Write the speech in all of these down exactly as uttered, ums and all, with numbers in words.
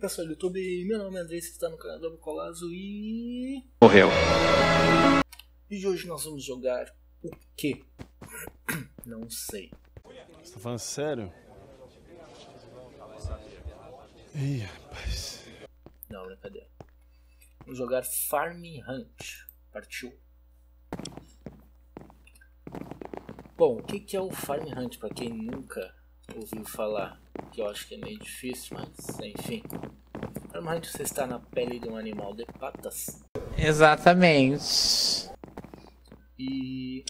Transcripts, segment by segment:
pessoal do YouTube, meu nome é André, você está no canal do Colazo e... Morreu. E hoje nós vamos jogar o quê? Não sei. Você tá falando sério? Ih, rapaz. Não, brincadeira. Vamos jogar Farm Hunt. Partiu. Bom, o que que é o Farm Hunt para quem nunca ouviu falar? Que eu acho que é meio difícil, mas enfim. Farm Hunt, você está na pele de um animal de patas. Exatamente. E...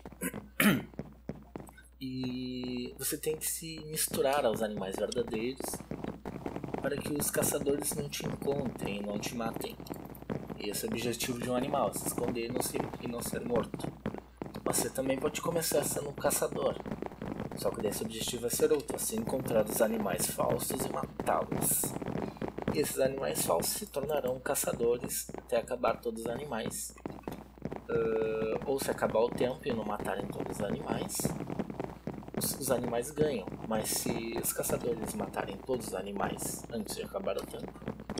e você tem que se misturar aos animais verdadeiros para que os caçadores não te encontrem e não te matem. E esse é o objetivo de um animal, se esconder e não ser, e não ser morto. Você também pode começar sendo um caçador, só que esse objetivo vai ser outro, você encontrar os animais falsos e matá-los. E esses animais falsos se tornarão caçadores até acabar todos os animais. Uh, ou se acabar o tempo e não matarem todos os animais, os, os animais ganham. Mas se os caçadores matarem todos os animais antes de acabar o tempo,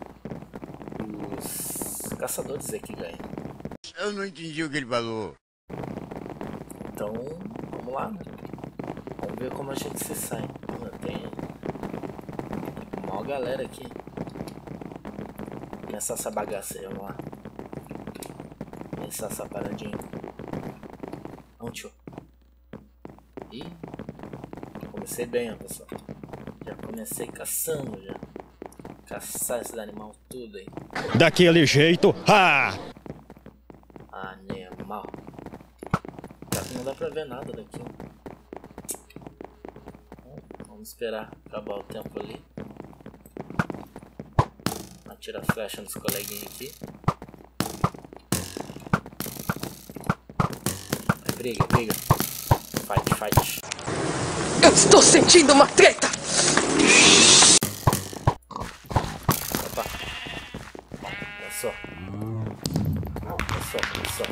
os caçadores é que ganham. Eu não entendi o que ele falou. Então, vamos lá, né? Vamos ver como a gente se sai. Tem uma galera aqui. Começar essa bagaça aí, vamos lá. Começar essa paradinha. Não, tio. Ih, comecei bem, ó, pessoal. Já comecei caçando, já. Caçar esses animais tudo aí. Daquele jeito, ha! Animal. Não dá pra ver nada daqui. Vamos esperar acabar o tempo ali. Atira a flecha nos coleguinhas aqui. Vai, briga, briga. Fight, fight. Eu estou sentindo uma treta! Opa. Olha só. Olha só, olha só.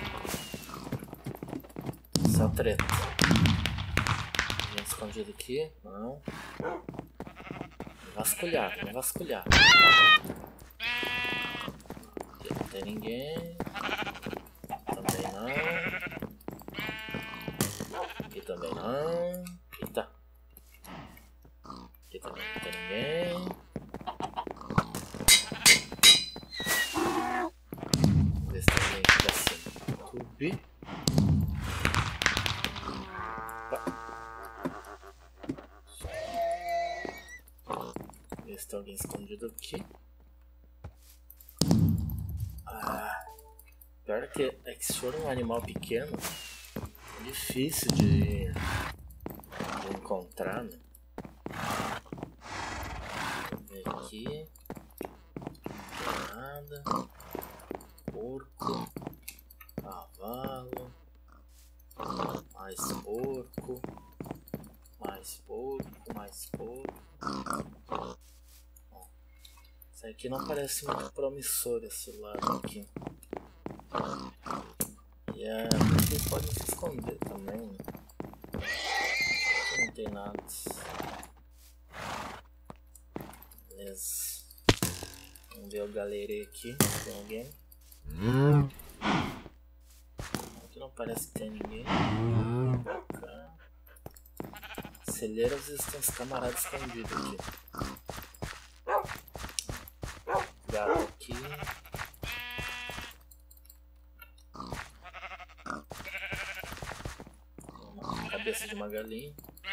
Só treta. Gente escondido aqui. Não. Não vasculhar, não vasculhar. Aqui não tem ninguém. Também não. Aqui também não. Eita. Aqui também não tem ninguém. Vamos ver se tem alguém aqui assim. Subir. Ver se tem alguém escondido aqui. Ah, pior que é que se for um animal pequeno, é difícil de, de encontrar, né? Vamos ver aqui. Não tem nada. Porco. Cavalo. Mais porco. Mais porco. Mais porco. Esse aqui não parece muito promissor, esse lado aqui. E é, vocês podem se esconder também, né? Aqui não tem nada. Beleza. Vamos ver o galeria aqui. Tem alguém? Aqui não parece que tem ninguém. Cá. Celeira, às vezes tem uns camaradas escondidos aqui. Gato aqui. Uma cabeça de uma galinha.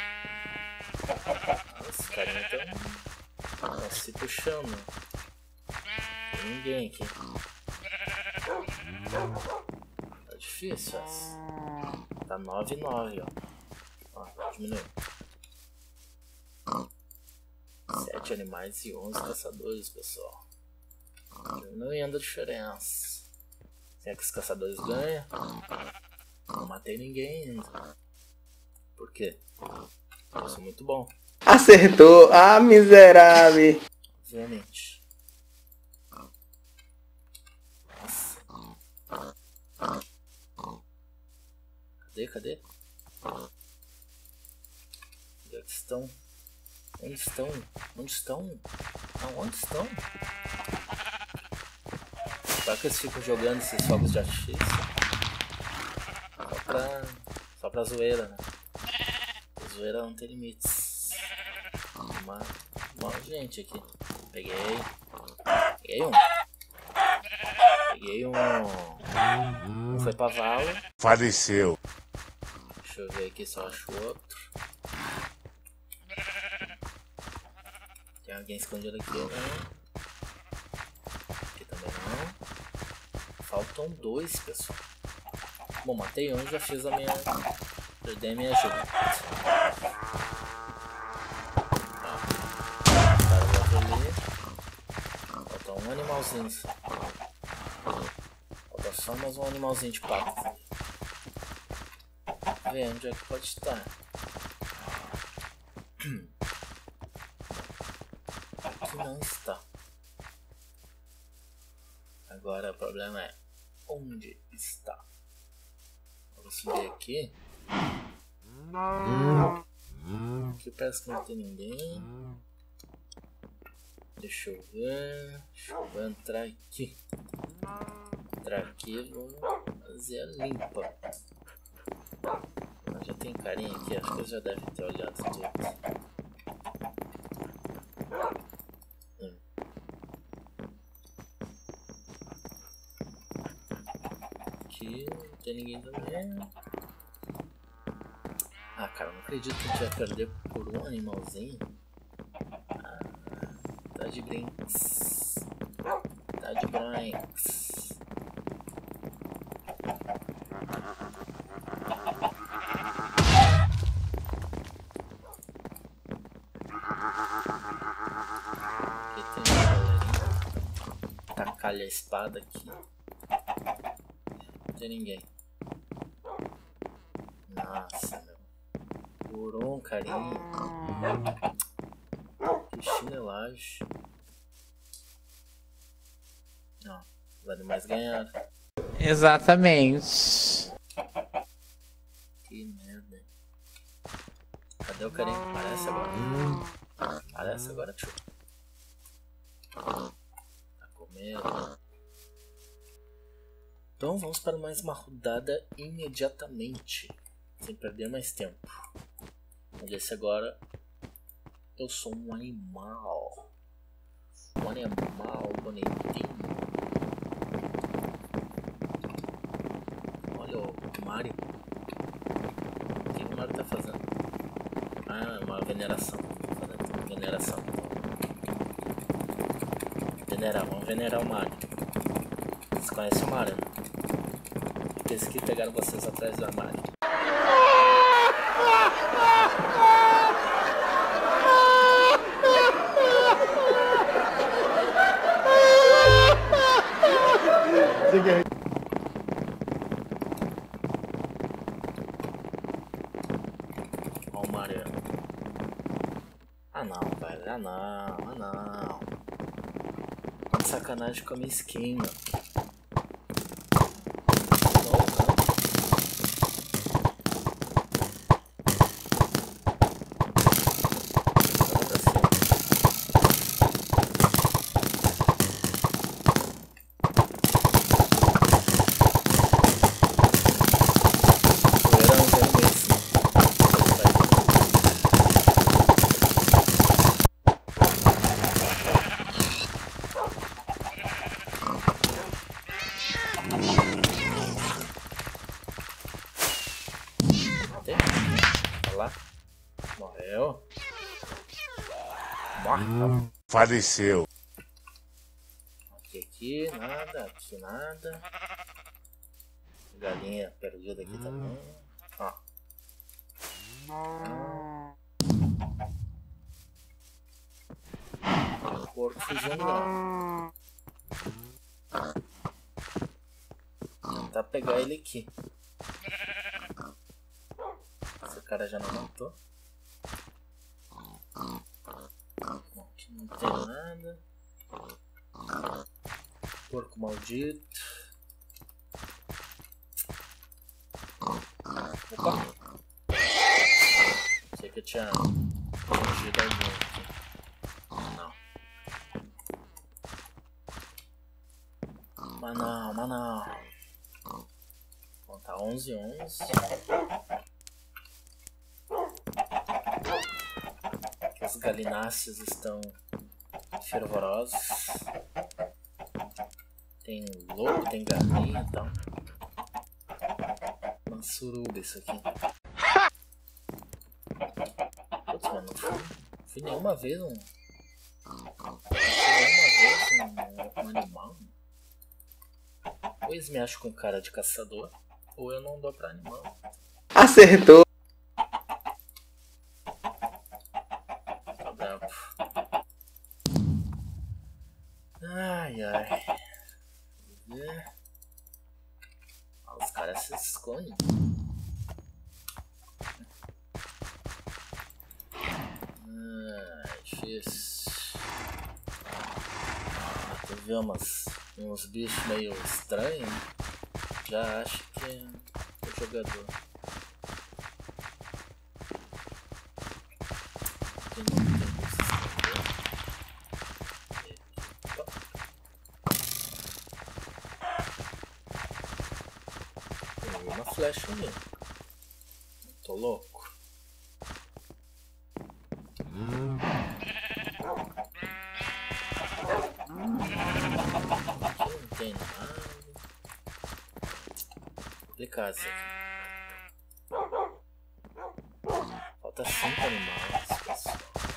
Esse carinha tá, tá se puxando. Tem ninguém aqui. Tá difícil essa. Tá nove e nove, ó. Ó, diminuiu. Sete animais e onze caçadores, pessoal. Diminuindo a diferença. Será que os caçadores ganham? Não matei ninguém ainda. Por quê? Eu sou muito bom. Acertou! Ah, miserável! Obviamente. Nossa. Cadê, cadê? Onde é que estão? Onde estão? Onde estão? Aonde estão? Só que eles ficam jogando esses fogos de artifício só pra, só pra zoeira, né? A zoeira não tem limites. Uma, uma gente aqui. Peguei. Peguei um. Peguei um. Um foi pra vala. Faleceu. Deixa eu ver aqui se eu acho outro. Tem alguém escondido aqui, né? Aqui também não. Faltam dois, pessoal. Bom, matei um, já fiz a minha... Já dei a minha ajuda. Falta um animalzinho. Falta só mais um animalzinho de pato. Ver onde é que pode estar. Aqui não está. Agora o problema é onde está. Vou subir aqui. Aqui parece que não tem ninguém. Deixa eu ver. Deixa eu ver, entrar aqui. Entrar aqui, vou fazer a limpa. Mas já tem carinha aqui, acho que eles já devem ter olhado tudo. Hum. Aqui não tem ninguém também. Ah, cara, não acredito que a gente vai perder por um animalzinho. Ah, tá de brinks. Tá de brinks. Aqui tem uma galerinha. Tacar-lhe a espada aqui. Não tem ninguém. Nossa, meu. Por um carinho. Que chinelagem. Não, os animais ganharam. Exatamente. Que merda. Cadê o carinho? Aparece agora. Aparece agora, tio. Tá comendo. Então vamos para mais uma rodada imediatamente. Sem perder mais tempo. Vamos ver se agora eu sou um animal. Um animal bonitinho. Olha o Mario. O que o Mario tá fazendo? Ah, uma veneração. Tá fazendo uma veneração. Venerar, vamos venerar o Mario. Vocês conhecem o Mario, né? Aqueles que pegaram vocês atrás do armário. Ó o Mario. Ah não, velho. Ah não, ah não. Tá de sacanagem com a minha skin, mano. Morreu. Morta. Faleceu. Aqui, aqui, nada, aqui nada. Galinha perdida aqui também. Ó. O porco fugindo lá. Vou tentar pegar ele aqui. Esse cara já não matou. Bom, aqui não tem nada. Porco maldito. Opa! Sei que eu tinha fugido alguém aqui. Não. Mas não, mas não. Bom, tá onze onze. Os galináceos estão fervorosos. Tem lobo, tem galinha e tal. Uma suruba isso aqui. Putz, mano, não fui, fui nenhuma vez um... Não fui nenhuma vez um, um animal. Ou eles me acham com cara de caçador, ou eu não dou pra animal. Acertou. Tá bravo. Ai, ai. Ah, os caras se escondem. Ah, difícil. Tu vê umas, uns bichos meio estranhos, já acho que é o jogador. Aqui não tem como se esconder. Tem uma flecha ali. Tô louco. Aqui não tem nada. Complicado isso aqui. Falta cinco animais, pessoal.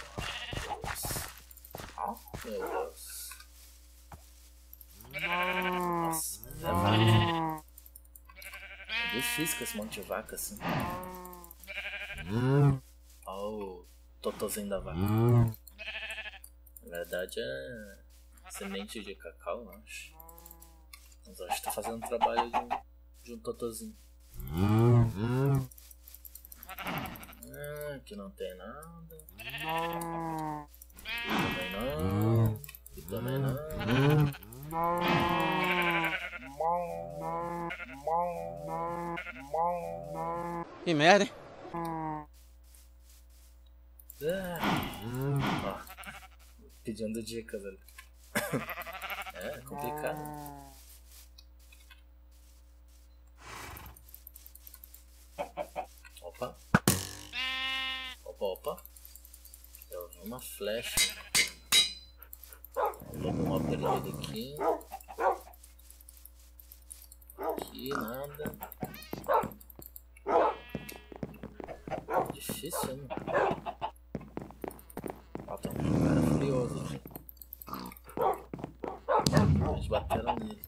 Oh, meu Deus. Nossa, é vaca. É difícil com esse monte de vaca assim. Olha o totozinho da vaca. Na verdade é semente de cacau, eu acho. Mas eu acho que tá fazendo o trabalho de um, de um totozinho. Ah, aqui não tem nada. Aqui também não. Aqui também não. Que merda, hein? Ah. Ó, pedindo dicas ali. É complicado. Opa. Opa, opa. Eu vi uma flecha. Vou dar uma perdida aqui. Aqui nada. Difícil, hein? Ó, tem um cara furioso aqui. Eles bateram nele.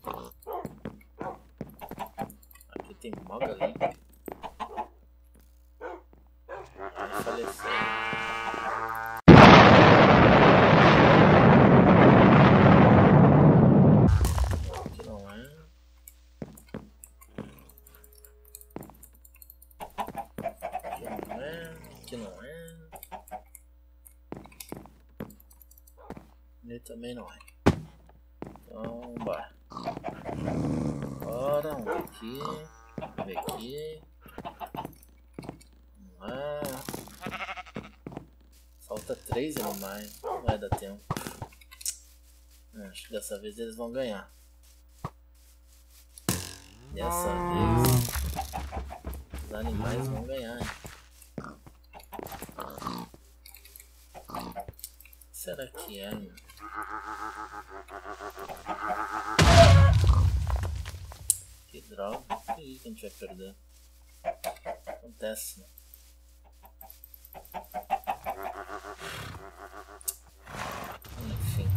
Aqui tem uma galinha. Vai falecer. Aqui não é. Aqui não é. Aqui não é. E também não é. Então, bora. Bora, um aqui. Um aqui. Vamos lá. Falta três animais. Não vai dar tempo. Acho que dessa vez eles vão ganhar. Dessa vez os animais vão ganhar. Será que é, meu? Que droga. Que a gente vai perder. Acontece, né? Enfim.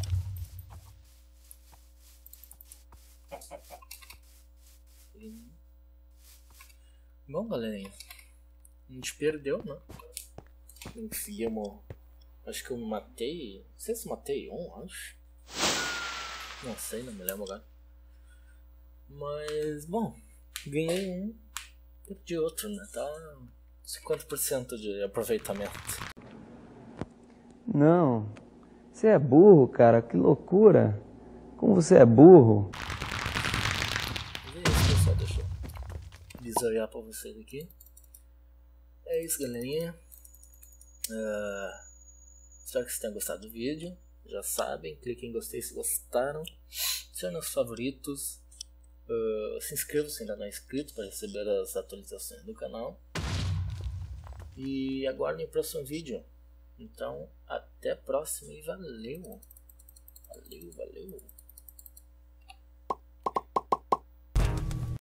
Bom, galerinha. A gente perdeu, né? Enfiamos. Acho que eu matei. Não sei se matei um, acho. Não sei, não me lembro agora. Mas, bom. Ganhei um. Perdi outro, né? Tá cinquenta por cento de aproveitamento. Não. Você é burro, cara. Que loucura. Como você é burro. Mas é isso, pessoal. Deixa eu visualizar pra vocês aqui. É isso, galerinha. Uh... Espero que vocês tenham gostado do vídeo. Já sabem, cliquem em gostei se gostaram. adicione os favoritos, uh, se inscreva se ainda não é inscrito para receber as atualizações do canal. E aguardem o próximo vídeo. Então, até a próxima e valeu! Valeu, valeu!